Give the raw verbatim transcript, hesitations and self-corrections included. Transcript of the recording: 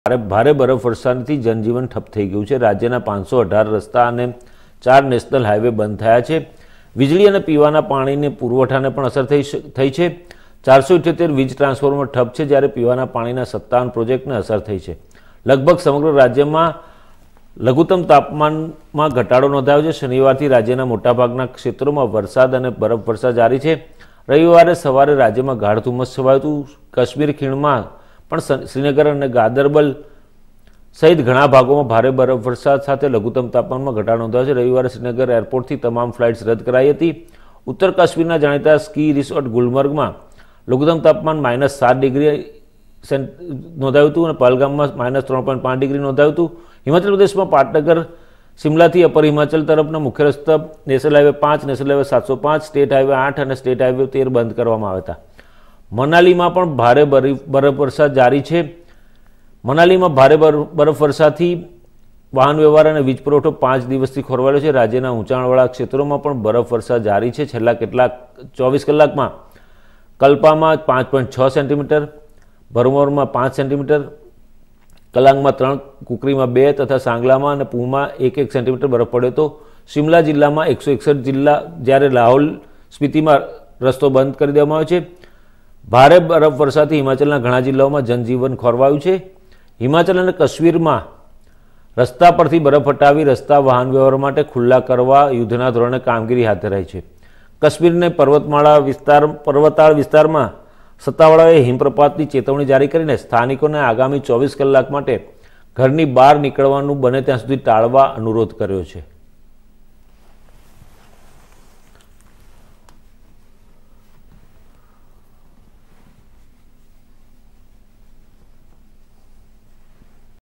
ભારે બરફવર્ષાથી જનજીવન ઠપ થઈ ગયું છે। રાજ્યના પાંચસો અઢાર રસ્તા અને ચાર નેશનલ હાઈવે બંધ થયા છે। વીજળી અને પીવાના પાણીને પુરવઠાને પણ અસર થઈ થઈ છે। ચારસો ઇઠ્યોતેર વીજ ટ્રાન્સફોર્મર ઠપ છે, જ્યારે પીવાના પાણીના સત્તાવન પ્રોજેક્ટને અસર થઈ છે। લગભગ સમગ્ર રાજ્યમાં લઘુત્તમ તાપમાનમાં ઘટાડો નોંધાયો છે। શનિવારથી રાજ્યના મોટાભાગના ક્ષેત્રોમાં વરસાદ અને બરફવર્ષા જારી છે। રવિવારે સવારે રાજ્યમાં ગાઢ ધુમ્મસ છવાયું હતું। કાશ્મીર ખીણમાં પણ શ્રીનગર અને ગાદરબલ સહિત ઘણા ભાગોમાં ભારે બરફવર્ષા સાથે લઘુત્તમ તાપમાનમાં ઘટાડો નોંધાયો છે। રવિવારે શ્રીનગર એરપોર્ટથી તમામ ફ્લાઇટ્સ રદ કરાઈ હતી। ઉત્તર કાશ્મીરના જાણીતા સ્કી રિસોર્ટ ગુલમર્ગમાં લઘુત્તમ તાપમાન માઇનસ સાત ડિગ્રી નોંધાયું હતું અને પહલગામમાં માઇનસ ત્રણ પોઈન્ટ પાંચ ડિગ્રી નોંધાયું હતું। હિમાચલ પ્રદેશમાં પાટનગર શિમલાથી અપર હિમાચલ તરફના મુખ્ય રસ્તા નેશનલ હાઈવે પાંચ, નેશનલ હાઈવે સાતસો પાંચ, સ્ટેટ હાઈવે આઠ અને સ્ટેટ હાઈવે તેર બંધ કરવામાં આવ્યા હતા। મનાલીમાં પણ ભારે બરફવર્ષા જારી છે। મનાલીમાં ભારે બરફવર્ષાથી વાહન વ્યવહાર અને વીજ પુરવઠો પાંચ દિવસથી ખોરવાયો છે। રાજ્યના ઊંચાણવાળા ક્ષેત્રોમાં પણ બરફવર્ષા જારી છે। છેલ્લા કેટલાક ચોવીસ કલાકમાં કલ્પામાં પાંચ પોઈન્ટ છ સેન્ટીમીટર, ભરમોરમાં પાંચ સેન્ટીમીટર, કલાંગમાં ત્રણ, કુકરીમાં બે તથા સાંગલામાં અને પૂહમાં એક એક સેન્ટીમીટર બરફ પડ્યો હતો। શિમલા જિલ્લામાં એકસો એકસઠ જિલ્લા જ્યારે લાહૌલ સ્પીતિમાં રસ્તો બંધ કરી દેવામાં આવ્યો છે। ભારે બરફવર્ષાથી હિમાચલના ઘણા જિલ્લાઓમાં જનજીવન ખોરવાયું છે। હિમાચલ અને કાશ્મીરમાં રસ્તા પરથી બરફ હટાવી રસ્તા વાહન વ્યવહાર માટે ખુલ્લા કરવા યુદ્ધના ધોરણે કામગીરી હાથ ધરાઈ છે। કાશ્મીરને પર્વતમાળા વિસ્તાર પર્વતાળ વિસ્તારમાં સત્તાવાળાઓએ હિમપ્રપાતની ચેતવણી જારી કરીને સ્થાનિકોને આગામી ચોવીસ કલાક માટે ઘરની બહાર નીકળવાનું બને ત્યાં સુધી ટાળવા અનુરોધ કર્યો છે।